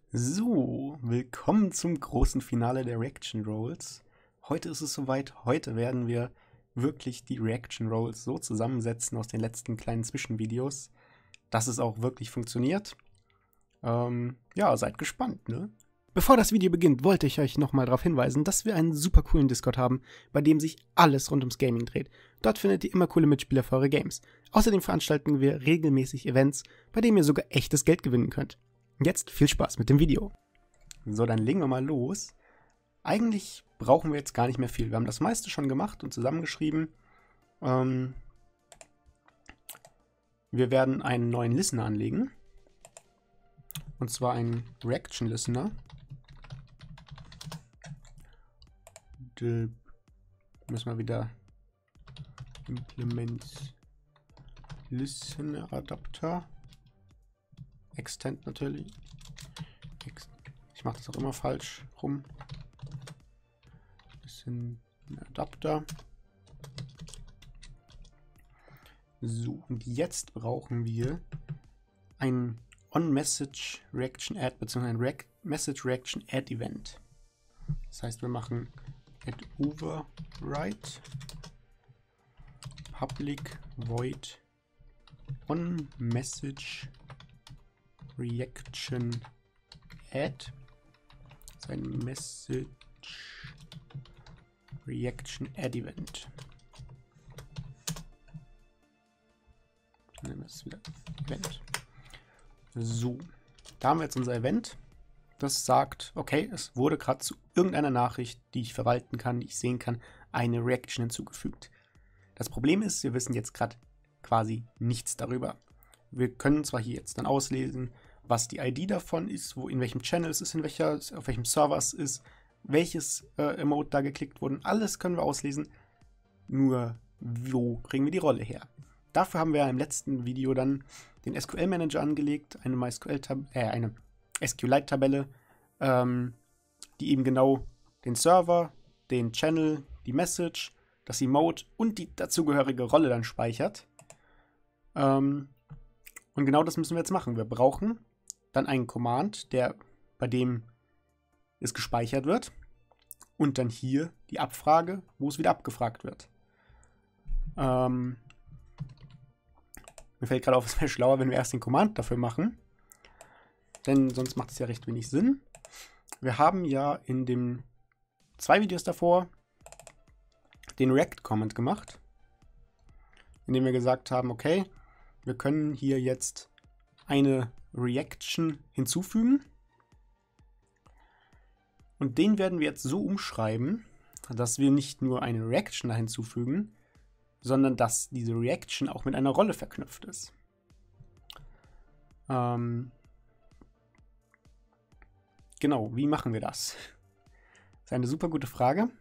So, willkommen zum großen Finale der Reaction Rolls. Heute ist es soweit, heute werden wir wirklich die Reaction Rolls so zusammensetzen aus den letzten kleinen Zwischenvideos, dass es auch wirklich funktioniert. Ja, seid gespannt, ne? Bevor das Video beginnt, wollte ich euch nochmal darauf hinweisen, dass wir einen super coolen Discord haben, bei dem sich alles rund ums Gaming dreht. Dort findet ihr immer coole Mitspieler für eure Games. Außerdem veranstalten wir regelmäßig Events, bei denen ihr sogar echtes Geld gewinnen könnt. Jetzt viel Spaß mit dem Video. So, dann legen wir mal los. Eigentlich brauchen wir jetzt gar nicht mehr viel. Wir haben das meiste schon gemacht und zusammengeschrieben. Wir werden einen neuen Listener anlegen. Und zwar einen Reaction Listener. Müssen wir wieder Implement Listener Adapter. Extend natürlich. Ich mache das auch immer falsch rum. Bisschen Adapter. So, und jetzt brauchen wir ein On-Message Reaction Add bzw. ein Message Reaction Add Event. Das heißt, wir machen Add Override Public Void On-Message Reaction Add. Das ist ein Message Reaction Add Event. Nehmen wir es wieder Event. So, da haben wir jetzt unser Event. Das sagt, okay, es wurde gerade zu irgendeiner Nachricht, die ich verwalten kann, die ich sehen kann, eine Reaction hinzugefügt. Das Problem ist, wir wissen jetzt gerade quasi nichts darüber. Wir können zwar hier jetzt dann auslesen, was die ID davon ist, in welchem Channel es ist, auf welchem Server es ist, welches Emote da geklickt wurde. Alles können wir auslesen, nur wo kriegen wir die Rolle her? Dafür haben wir im letzten Video dann den SQL-Manager angelegt, eine SQLite-Tabelle, die eben genau den Server, den Channel, die Message, das Emote und die dazugehörige Rolle dann speichert. Und genau das müssen wir jetzt machen. Wir brauchen dann einen Command, bei dem es gespeichert wird und dann hier die Abfrage, wo es wieder abgefragt wird. Mir fällt gerade auf, es wäre schlauer, wenn wir erst den Command dafür machen, denn sonst macht es ja recht wenig Sinn. Wir haben ja in den 2 Videos davor den React-Comment gemacht, indem wir gesagt haben, okay, wir können hier jetzt eine Reaction hinzufügen. Und den werden wir jetzt so umschreiben, dass wir nicht nur eine Reaction da hinzufügen, sondern dass diese Reaction auch mit einer Rolle verknüpft ist. Genau, wie machen wir das? Das ist eine super gute Frage.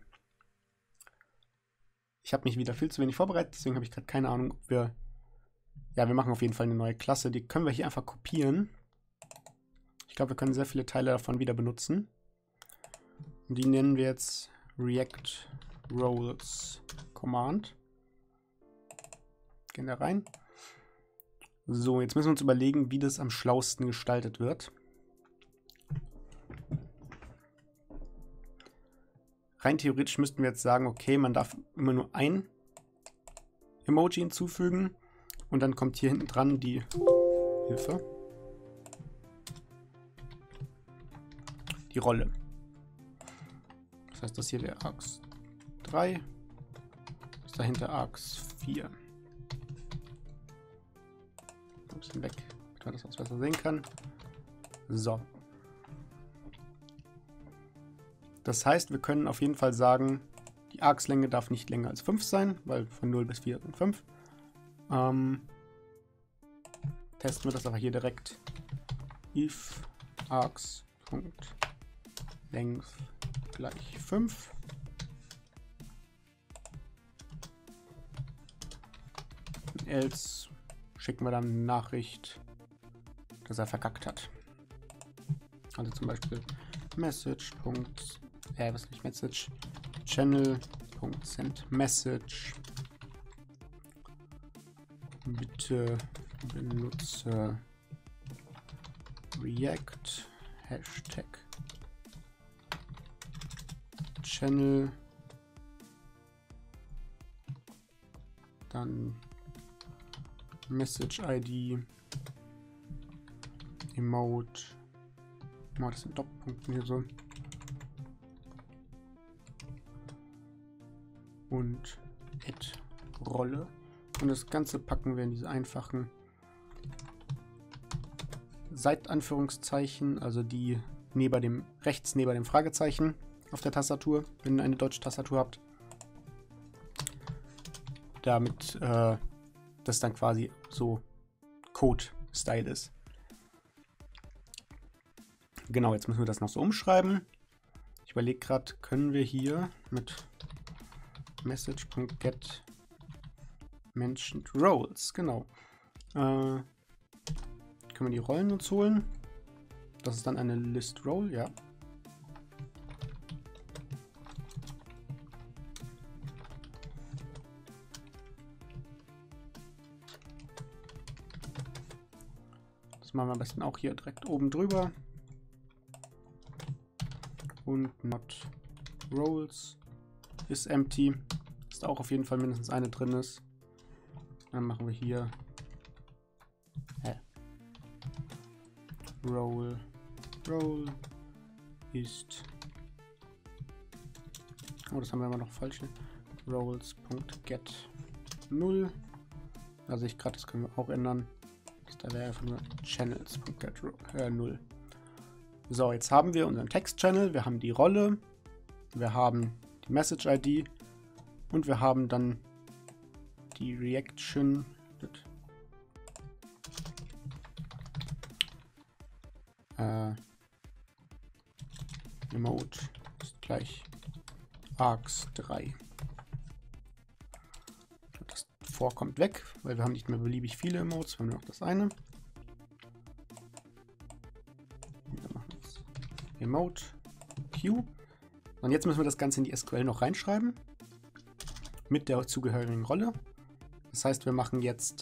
Ich habe mich wieder viel zu wenig vorbereitet, deswegen habe ich gerade keine Ahnung, ob wir... Ja, wir machen auf jeden Fall eine neue Klasse. Die können wir hier einfach kopieren. Ich glaube, wir können sehr viele Teile davon wieder benutzen. Und die nennen wir jetzt React Roles Command. Gehen da rein. So, jetzt müssen wir uns überlegen, wie das am schlausten gestaltet wird. Rein theoretisch müssten wir jetzt sagen, okay, man darf immer nur ein Emoji hinzufügen. Und dann kommt hier hinten dran die Hilfe. Die Rolle. Das heißt, das hier wäre Args 3. Ist dahinter Args 4. Ein bisschen weg, damit man das auch besser sehen kann. So. Das heißt, wir können auf jeden Fall sagen, die Args-Länge darf nicht länger als 5 sein, weil von 0 bis 4 sind 5. Testen wir das aber hier direkt. If args.length gleich 5. Else schicken wir dann eine Nachricht, dass er verkackt hat. Also zum Beispiel message. Channel.sendMessage. Bitte benutze React Hashtag Channel, dann Message ID, Emote, das sind Doppelpunkte hier so, und Add-Rolle. Und das Ganze packen wir in diese einfachen Seit-Anführungszeichen, also die rechts neben dem Fragezeichen auf der Tastatur, wenn ihr eine deutsche Tastatur habt. Damit das dann quasi so Code-Style ist. Genau, jetzt müssen wir das noch so umschreiben. Ich überlege gerade, können wir hier mit message.get mentioned roles, genau. Können wir die Rollen uns holen? Das ist dann eine List Role, ja. Das machen wir am besten auch hier direkt oben drüber. Und not roles ist empty. Ist auch auf jeden Fall mindestens eine drin ist. Dann machen wir hier Role ist. Oh, das haben wir aber noch falsch. Roles.get 0. Also ich gerade, das können wir auch ändern. Da wäre einfach nur channels.get 0. So, jetzt haben wir unseren Text-Channel, wir haben die Rolle, wir haben die Message-ID und wir haben dann die Reaction. Emote ist gleich args3. Das vorkommt weg, weil wir haben nicht mehr beliebig viele Emotes, wir haben nur noch das eine. Dann machen wir jetzt Emote Q. Und jetzt müssen wir das Ganze in die SQL noch reinschreiben. Mit der zugehörigen Rolle. Das heißt, wir machen jetzt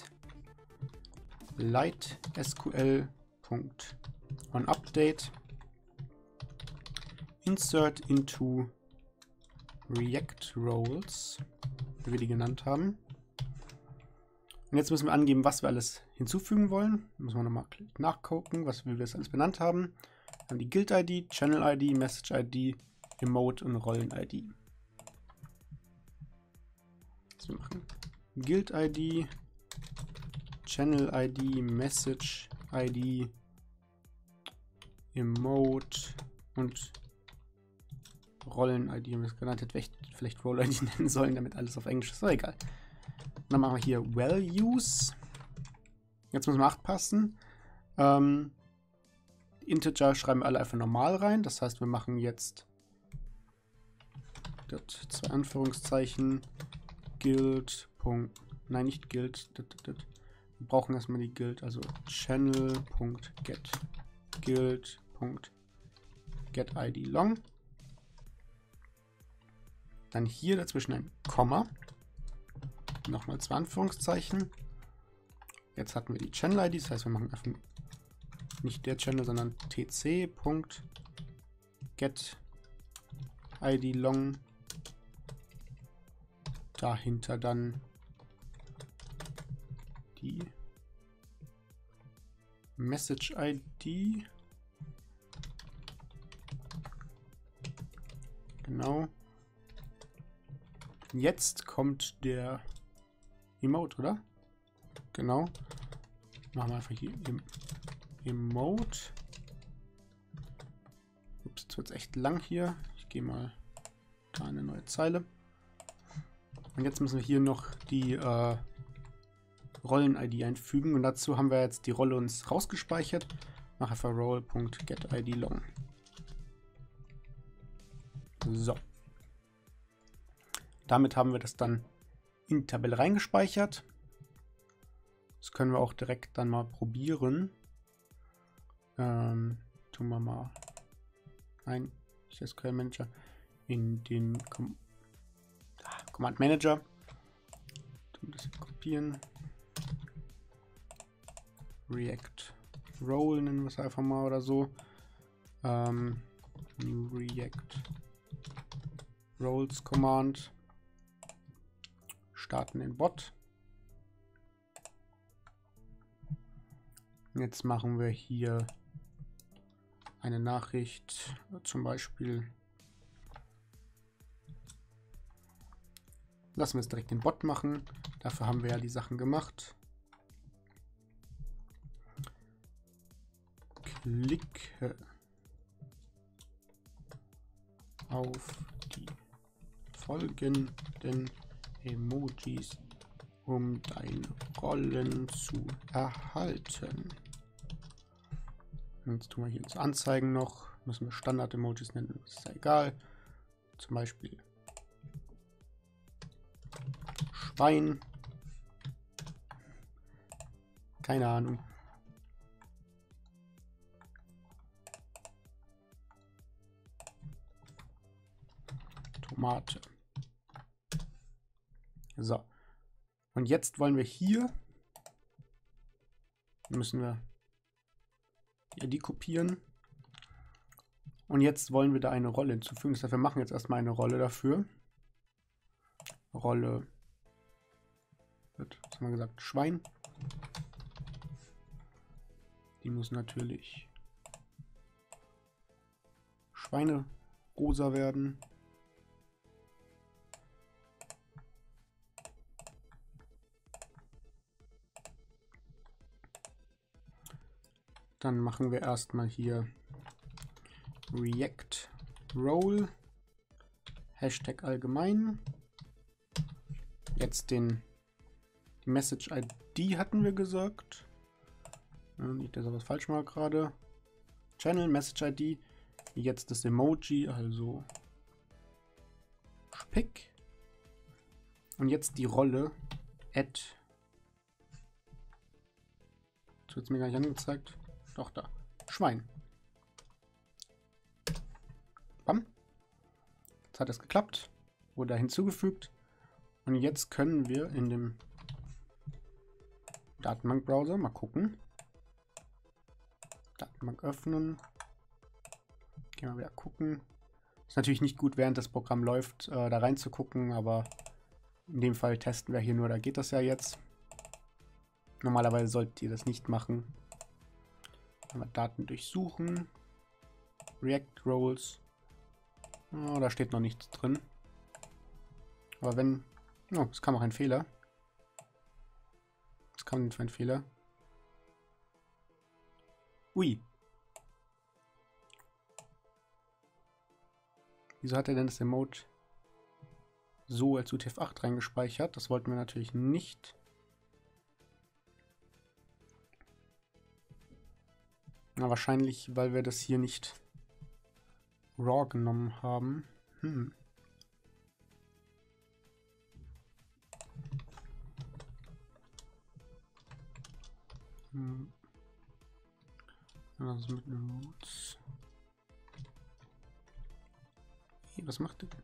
light SQL.onUpdate insert into React Roles, wie wir die genannt haben. Und jetzt müssen wir angeben, was wir alles hinzufügen wollen. Da müssen wir nochmal nachgucken, wie wir es alles benannt haben. Dann die Guild-ID, Channel-ID, Message-ID, Emote und Rollen-ID. Was wir machen: Guild-ID, Channel-ID, Message-ID, Emote und Rollen-ID, haben wir es genannt, hätte ich vielleicht Role-ID nennen sollen, damit alles auf Englisch ist, aber egal. Und dann machen wir hier Values. Jetzt müssen wir 8 passen. Integer schreiben wir alle einfach normal rein, das heißt, wir machen jetzt zwei Anführungszeichen Guild. Nein, nicht Guild. Wir brauchen erstmal die Guild, also channel.get guild.getIdLong. Dann hier dazwischen ein Komma. Nochmal 2 Anführungszeichen. Jetzt hatten wir die Channel-ID, das heißt, wir machen einfach nicht der Channel, sondern tc.getIdLong. Dahinter dann die Message-ID. Genau. Jetzt kommt der Emote, oder? Genau. Machen wir einfach hier Emote. Ups, jetzt wird es echt lang hier. Ich gehe mal da eine neue Zeile. Und jetzt müssen wir hier noch die Rollen-ID einfügen. Und dazu haben wir jetzt die Rolle uns rausgespeichert. Mache einfach role.getIdLong. So. Damit haben wir das dann in die Tabelle reingespeichert. Das können wir auch direkt dann mal probieren. Tun wir mal. Nein, nicht SQL Manager. In den Command Manager. Tun das kopieren. React Role nennen wir es einfach mal oder so. New React Roles Command. Starten den Bot. Jetzt machen wir hier eine Nachricht, zum Beispiel. Lassen wir es direkt den Bot machen. Dafür haben wir ja die Sachen gemacht. Klicke auf die folgenden Emojis, um deine Rollen zu erhalten. Jetzt tun wir hier das Anzeigen noch. Müssen wir Standard-Emojis nennen, ist ja egal. Zum Beispiel Schwein. Keine Ahnung. Tomate. So. Und jetzt wollen wir hier, müssen wir hier die kopieren. Und jetzt wollen wir da eine Rolle hinzufügen. Das heißt, wir machen jetzt erstmal eine Rolle dafür. Rolle wird, was haben wir gesagt, Schwein. Die muss natürlich Schweinerosa werden. Dann machen wir erstmal hier React Role Hashtag allgemein. Jetzt die Message ID hatten wir gesagt. Nicht, dass ich was falsch mache gerade. Channel Message ID. Jetzt das Emoji, also Spick. Und jetzt die Rolle Add. Das wird mir gar nicht angezeigt. Doch, da. Schwein. Bam. Jetzt hat es geklappt. Wurde hinzugefügt. Und jetzt können wir in dem Datenbank-Browser mal gucken. Datenbank öffnen. Gehen wir wieder gucken. Ist natürlich nicht gut, während das Programm läuft, da rein zu gucken, aber in dem Fall testen wir hier nur, da geht das ja jetzt. Normalerweise solltet ihr das nicht machen. Daten durchsuchen. React Roles. Oh, da steht noch nichts drin. Aber wenn... Oh, es kam auch ein Fehler. Was kam denn für ein Fehler? Ui. Wieso hat er denn das Emote so als UTF-8 reingespeichert? Das wollten wir natürlich nicht. Na, wahrscheinlich, weil wir das hier nicht raw genommen haben. Also mit Roots. Hey, was macht der denn?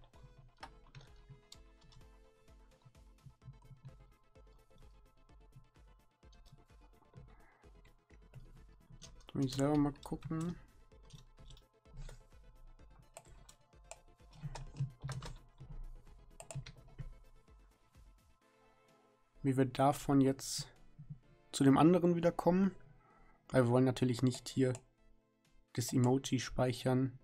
Muss ich selber mal gucken. Wie wir davon jetzt zu dem anderen wieder kommen. Weil wir wollen natürlich nicht hier das Emoji speichern.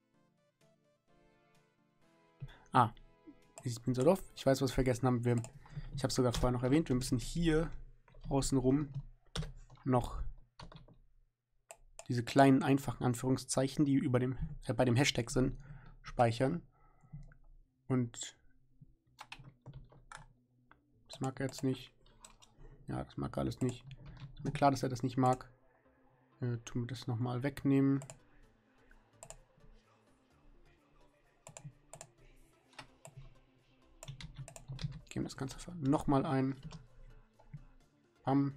Ah, ich bin so doof. Ich weiß, was wir vergessen haben. Ich habe es sogar vorher noch erwähnt. Wir müssen hier außenrum noch diese kleinen, einfachen Anführungszeichen, die über bei dem Hashtag sind, speichern. Und das mag er jetzt nicht. Ja, das mag er alles nicht. Ist mir klar, dass er das nicht mag. Tun wir das nochmal wegnehmen. Geben das Ganze nochmal ein. Bam.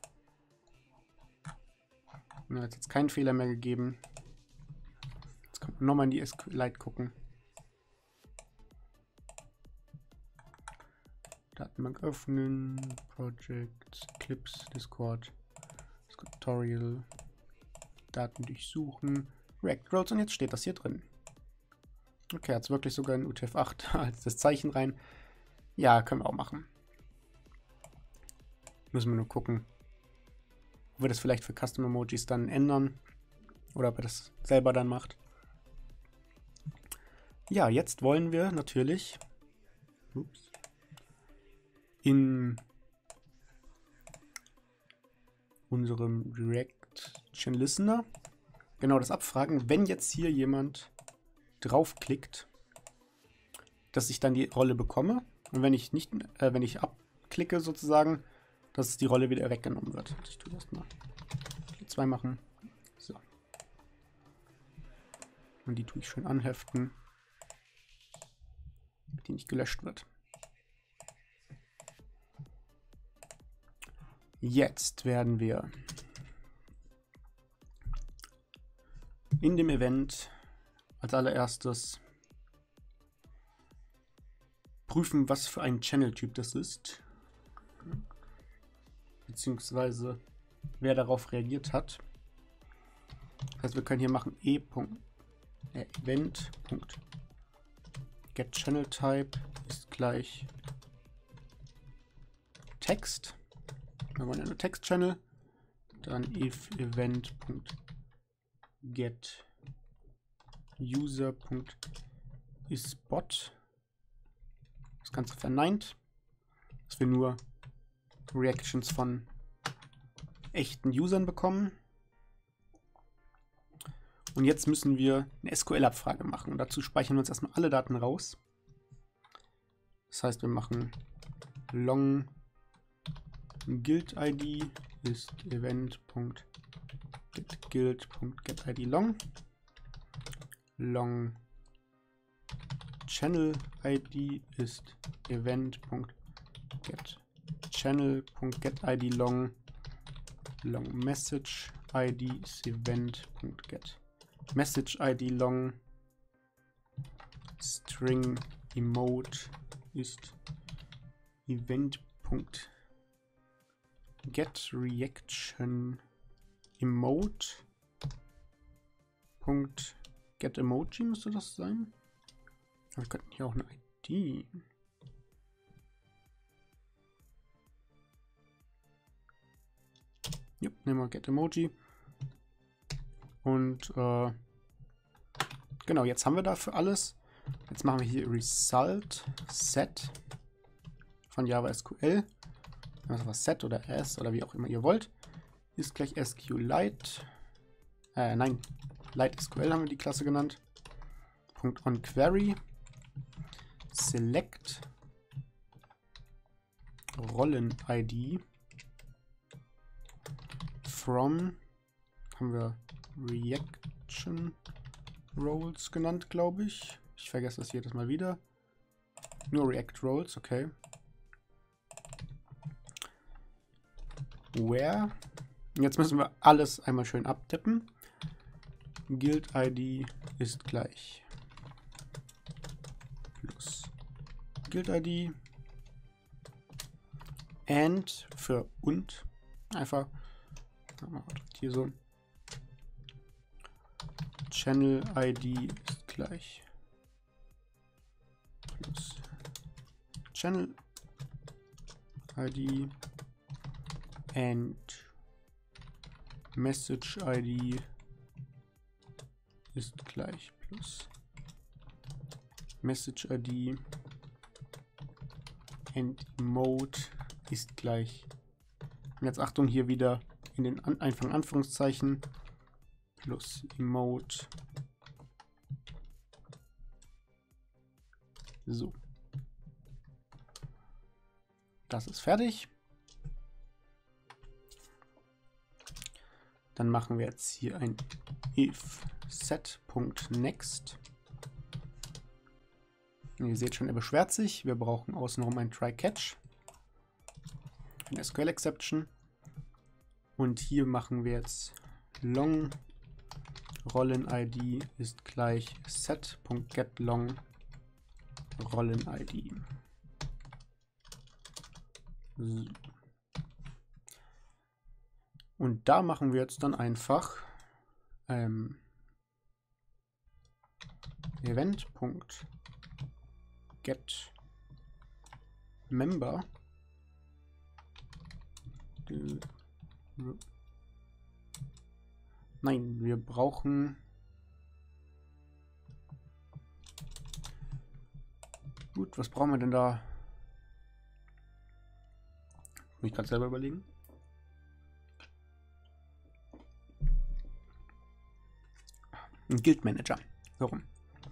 Und hat jetzt keinen Fehler mehr gegeben. Jetzt kann man nochmal in die SQLite gucken. Datenbank öffnen, Projects, Clips, Discord, Tutorial, Daten durchsuchen. React Roles und jetzt steht das hier drin. Okay, hat es wirklich sogar in UTF-8 als das Zeichen rein. Ja, können wir auch machen. Müssen wir nur gucken, ob wir das vielleicht für Custom Emojis dann ändern oder ob er das selber dann macht. Ja, jetzt wollen wir natürlich in unserem Reaction Listener genau das abfragen, wenn jetzt hier jemand draufklickt, dass ich dann die Rolle bekomme und wenn ich nicht, wenn ich abklicke sozusagen, dass die Rolle wieder weggenommen wird. Ich tue das mal. Die 2 machen. So. Und die tue ich schön anheften, damit die nicht gelöscht wird. Jetzt werden wir in dem Event als allererstes prüfen, was für ein Channel-Typ das ist, beziehungsweise wer darauf reagiert hat. Das heißt, wir können hier machen event.getChannelType ist gleich Text. Wir wollen eine Text-Channel, dann if event.getUser.isBot. Das Ganze verneint, dass wir nur Reactions von echten Usern bekommen. Und jetzt müssen wir eine SQL-Abfrage machen. Und dazu speichern wir uns erstmal alle Daten raus. Das heißt, wir machen long guild-id ist event.getGuild.getID long channel-id ist event.getChannel.getID long message-id ist event.getMessage-id long string emote ist event.getReaction emote.getEmoji müsste das sein. Wir könnten hier auch eine ID. Ja, nehmen wir getEmoji. Und genau, jetzt haben wir dafür alles. Jetzt machen wir hier Result Set von Java SQL. Also was Set oder S oder wie auch immer ihr wollt. Ist gleich SQLite. Nein, Lite SQL haben wir die Klasse genannt. Punkt on Query. Select Rollen-ID from, haben wir Reaction Roles genannt, glaube ich. Ich vergesse das jedes Mal wieder. Nur React Roles, okay. Where. Jetzt müssen wir alles einmal schön abtippen. Guild-ID ist gleich plus Guild-ID and für und einfach hier so Channel-ID ist gleich plus Channel-ID and Message-ID ist gleich plus Message-ID and Emote ist gleich. Und jetzt Achtung, hier wieder in den Anführungszeichen plus Emote. So. Das ist fertig. Dann machen wir jetzt hier ein if set.next. Ihr seht schon, er beschwert sich. Wir brauchen außenrum ein Try-Catch. Eine SQL-Exception. Und hier machen wir jetzt long Rollen-ID ist gleich set.getLong Rollen-ID. So. Und da machen wir jetzt dann einfach Event.get Member. Nein, wir brauchen... Gut, was brauchen wir denn da? Muss ich gerade selber überlegen. Ein Guild Manager. So rum.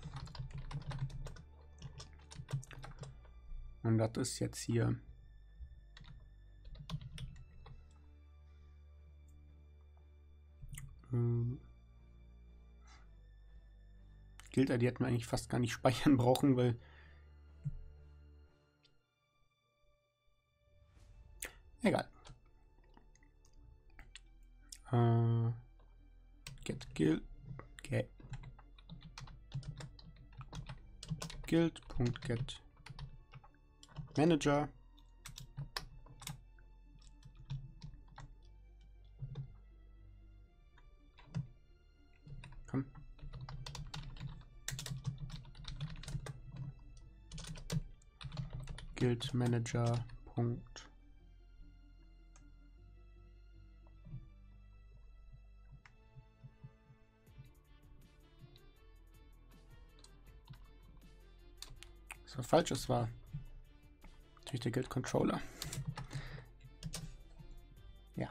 Und das ist jetzt hier... Guild-ID hätten wir eigentlich fast gar nicht speichern brauchen, weil... Egal. Get Guild. Guild.get Manager. Komm. Guild Manager. Punkt. Das war falsch, es war natürlich der Guild Controller. Ja.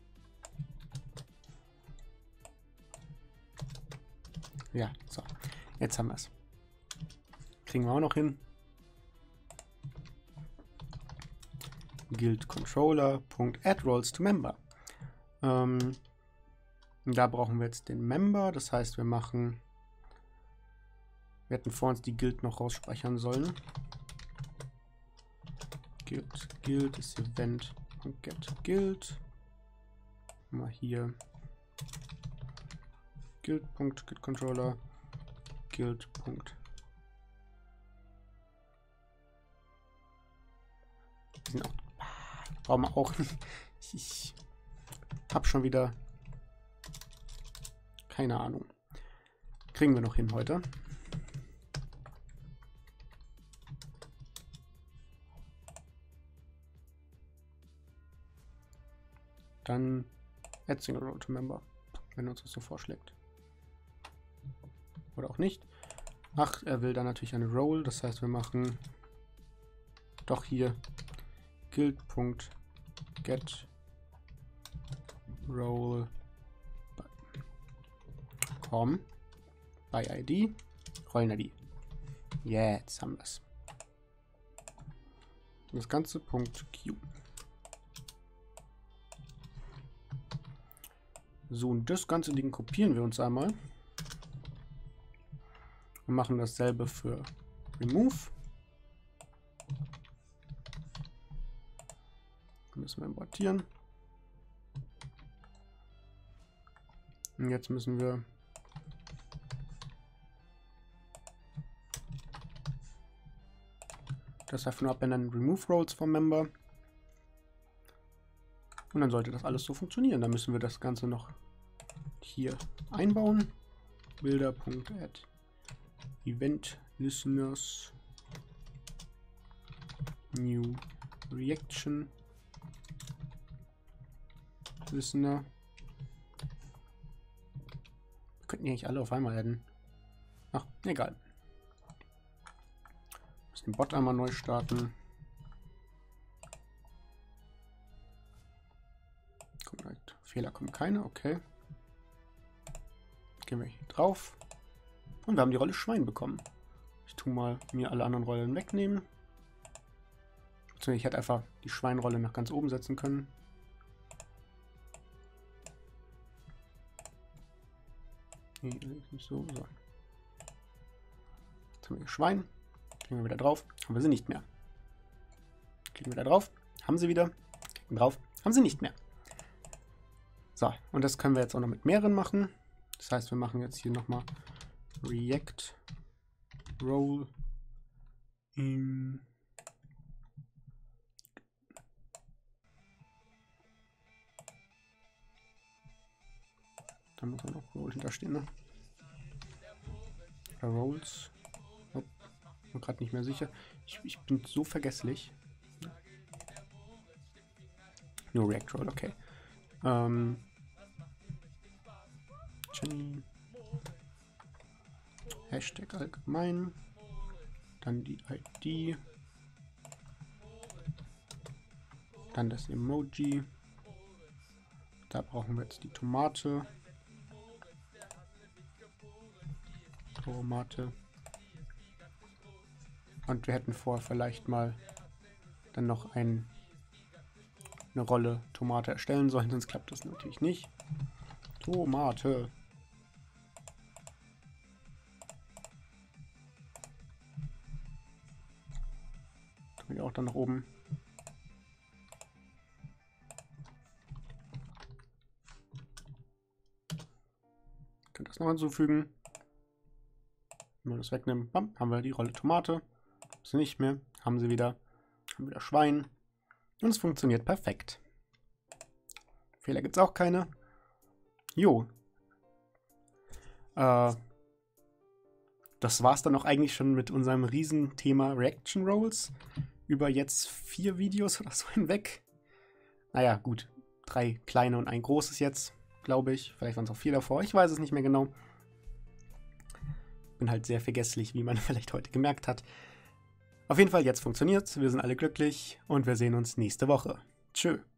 Ja, so. Jetzt haben wir es. Kriegen wir auch noch hin. Guild Controller.add roles to member. Da brauchen wir jetzt den Member. Das heißt, wir machen... Wir hätten vor uns die Guild noch rausspeichern sollen. Guild ist Event.get Guild. Mal hier Guild.getController Guild. Brauchen wir auch nicht. Ich hab schon wieder keine Ahnung. Kriegen wir noch hin heute. Dann add single role to member, wenn uns das so vorschlägt. Oder auch nicht. Ach, er will dann natürlich eine Role, das heißt, wir machen doch hier guild.get role by ID, Rollen-ID. Jetzt haben wir es. Das ganze Punkt Q. So, und das ganze Ding kopieren wir uns einmal. Wir machen dasselbe für Remove. Müssen wir importieren. Und jetzt müssen wir das einfach nur abändern, Remove Roles vom Member. Und dann sollte das alles so funktionieren. Dann müssen wir das Ganze noch hier einbauen. Bilder.add Event Listeners New Reaction Listener. Wir könnten die eigentlich alle auf einmal adden. Ach, egal. Müssen den Bot einmal neu starten. Fehler kommen keine, okay. Gehen wir hier drauf. Und wir haben die Rolle Schwein bekommen. Ich tue mal mir alle anderen Rollen wegnehmen. Ich hätte einfach die Schweinrolle nach ganz oben setzen können. Nee, nicht so. So. Jetzt haben wir hier Schwein. Klicken wir wieder drauf. Haben wir sie nicht mehr. Klicken wir da drauf. Haben sie wieder. Klicken drauf. Haben sie nicht mehr. So, und das können wir jetzt auch noch mit mehreren machen. Das heißt, wir machen jetzt hier nochmal React Role im da muss auch noch Role hinterstehen, ne? Oder Rolls. Oh, bin gerade nicht mehr sicher. Ich bin so vergesslich. Nur React Roll, okay. Jenny. Hashtag allgemein. Dann die ID. Dann das Emoji. Da brauchen wir jetzt die Tomate. Tomate. Und wir hätten vor, vielleicht mal dann noch eine Rolle Tomate erstellen sollen, sonst klappt das natürlich nicht. Tomate. Kann ich auch dann nach oben. Könnt das noch hinzufügen. Wenn wir das wegnehmen, bam, haben wir die Rolle Tomate. Ist nicht mehr. Haben sie wieder. Haben wieder Schwein. Und es funktioniert perfekt. Fehler gibt es auch keine. Jo. Das war's dann auch eigentlich schon mit unserem Riesenthema Reaction Rolls. Über jetzt 4 Videos oder so hinweg. Naja, gut. 3 kleine und ein großes jetzt, glaube ich. Vielleicht waren es auch 4 davor. Ich weiß es nicht mehr genau. Bin halt sehr vergesslich, wie man vielleicht heute gemerkt hat. Auf jeden Fall, jetzt funktioniert's. Wir sind alle glücklich und wir sehen uns nächste Woche. Tschö.